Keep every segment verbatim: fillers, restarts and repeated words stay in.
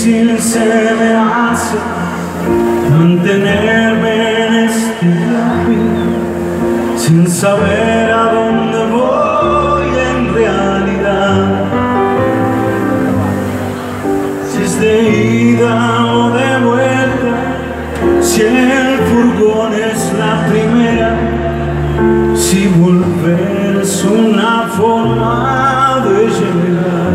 difícil se me hace mantenerme en este viaje sin saber a dónde voy en realidad, si es de ida o de vuelta, si el furgón es la primera, si volver es una forma de llegar.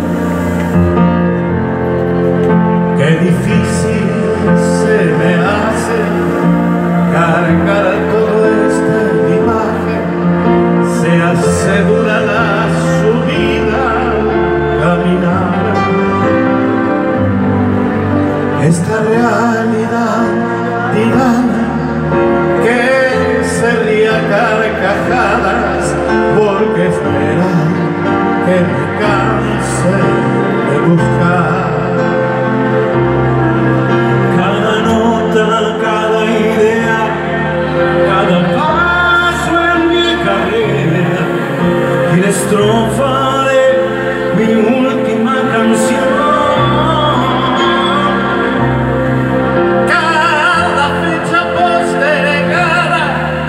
Qué difícil se me hace cargar todo este equipaje, se hace dura la subida, caminar. Esta realidad tirana que se ríe a carcajadas porque espera que me canse de buscar. Cada nota, cada idea, cada paso en mi carrera y la estrofa de mi última canción. Cada fecha postergada,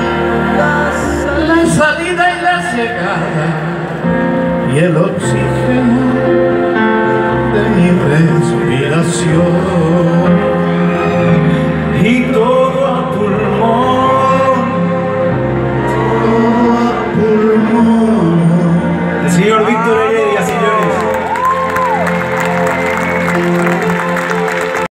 la salida y la llegada y el oxígeno de mi respiración. Y todo